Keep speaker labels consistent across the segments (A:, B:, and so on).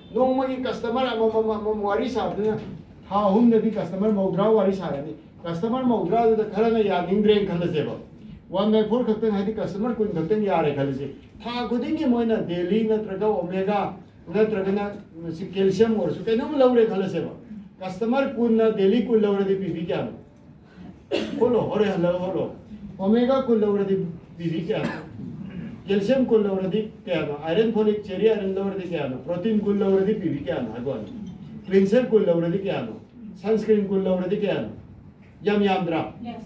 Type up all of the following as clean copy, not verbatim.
A: नोंग की कस्टमर वारी साबना था हम नदी कस्टमर मौद्रा वारी सारनी कस्टमर मौद्रा खरना यानिंद्रे खलसेब 1/4 खतन है कस्टमर कुन खतन यारे खलसे था खुदिंग मोइना डेली नत्रगा ओमेगा नत्रगना कैल्शियम और सु कैनो लौरे खलसेब कस्टमर कुन डेली कुन लौरे पीवी क्या बोलो होरे हलो ओमेगा कुन लौरे पीवी क्या कैल्शियम कुल लौरदी क्या आयरन फोलिक चेरी आयरन लौरदी क्या प्रोटीन कुल लौरदी पीवी क्या क्लिनसर कुल लौरदी क्या सनस्क्रीन कुल लौरदी क्या यम यामद्रा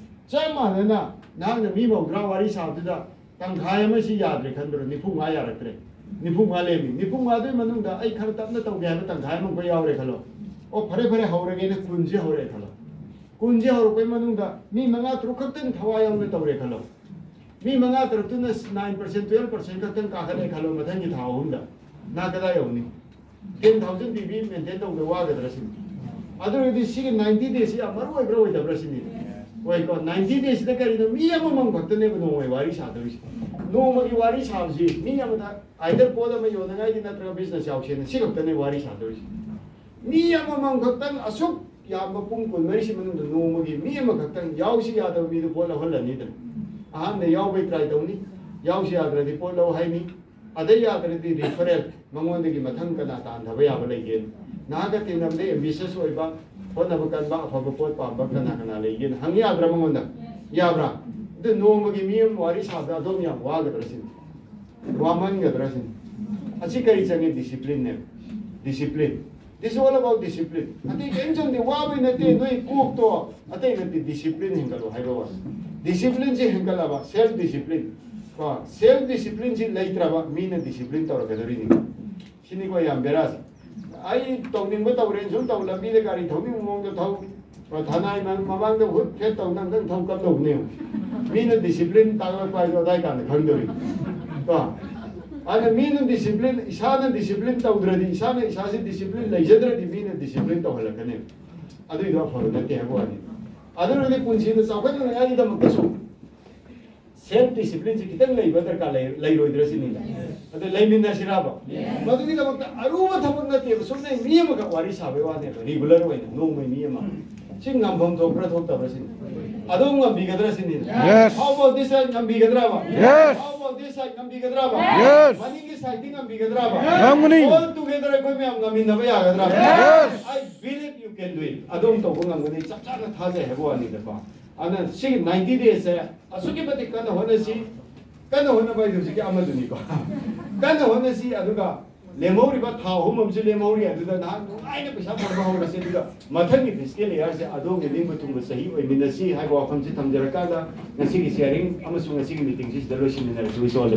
A: चम मानना नांग मी मौद्रा वारी साबदुदा तंखाय अमा सि याद्रे खनब्रो निफुंगा यारक्त्रे निफुंगा लेमी निफुंगा दे मनुंगदा आई खर तपना तौगे हाबे तंखाय अमा को यावरे खलो ओ फरे फरे हौरगे ने कुंजे हौरे खलो कुंजे हौरगे मनुंगदा मी मंगा त्रुखतन थवाय अमा तौरे खलो मी मंगा तरतुना 9% 12% खतन काखले खलो मथन की थाव हुंदा ना कदा यौनी 10000 बीबी मेंटेन तौगे वागद्रसिन अदुरदि सिग 90 डेज या मरु ओइब्रो ओइदब्रसिन ओइ को 90 डेज द करिनो मी अम मंग भक्तने बनो ओइ वारी सादोइस नोमगी वारी साबजी मी अमदा आइदर पोद म योनगाइ दि नत्र बिजनेस यावसेन सि भक्तने वारी सादोइस मी अम मंग भक्तन असुक याम पुंग कुन मरिसि मनुंद नोमगी मी अम भक्तन यावसि यादव मी दु बोला होलनी द अहम यावे ट्राई तौनी यावसी याद्रदि पोट लो हाइनी अदे याद्रदि रिफरल मंगोंद की मथंग कना तानथब याब लेगेन नागा तिनमदे एम्बिशियस ओइबा होनब कनबा अफब पोट पाबा कना कना लेगेन हंग याद्र मंगोंद याब्रा द नोमगी मियम वारी साबदा दोम या वागद्रसिन वामनगद्रसिन असी करी चंगे डिसिप्लिन ने discipline this all about discipline अति केंजन दे वाबे नते नोई कुक तो अते नते डिसिप्लिन हिंगलो हाइबा डिसिप्लिन से हिंगलाबा सेल्फ डिसिप्लिन को सेल्फ डिसिप्लिन से लेत्रबा मीना डिसिप्लिन तौर गदरिनी सिनी को याम बेरास आई तौनिंग ब तौरेन सुम तौ लंबी दे गाड़ी थौनी मोंग दे थौ थानाय ममांग दे हुत फेट तौ नंग दं थौ कम दौने मीना डिसिप्लिन तांग पाइ जो दाय कान खंगदरि तो आने मीना डिसिप्लिन इसाना डिसिप्लिन तौद्रदि इसाना इसासे डिसिप्लिन लेजद्रदि मीना डिसिप्लिन तौहलकने अदुइ दो फरो नते हबोनी अदुरदि पुंसिन चावखन नगानि दमकसु सेल्फ डिसिप्लिन से कितन लई बदर का लई रोइद्रसिनि अदु लैमिना सिराबा मदुनि दमक अरुवा थबक नते सुने मियम का वारी साबे वाने रेगुलर वइन नोमै मियम सिंगम भम थोक्रा थोक्तबसिन अदुम बिगद्रसिनि हाउ अबाउट दिस साइड नम बिगद्राबा हाउ अबाउट दिस साइड नम बिगद्राबा मनी की साइड नम बिगद्राबा ऑल टुगेदर कोइ मेम नमिनबा यागद्राबा I believe you can do it अदुम तो बुंगमनि चपचाना थाजे हेबोनि दबा अन सि 90 डेज से असुके बति कन होनसी कन होनबा दुसि के अमदुनि को कन होनसी अदुगा लेमौरिबा था हुममसि लेमौरि अदुदा ना नुगाइना पैसा फरबा होरसे दुदा मथंगी फिजिकल इयर से अदोगे लिंग तुंग सही ओइमिनसी हाइबो फंसि थमजरकादा ngasi की शेयरिंग अमसुंग ngasi की मीटिंग सि दलोसिन ने रिसोल्व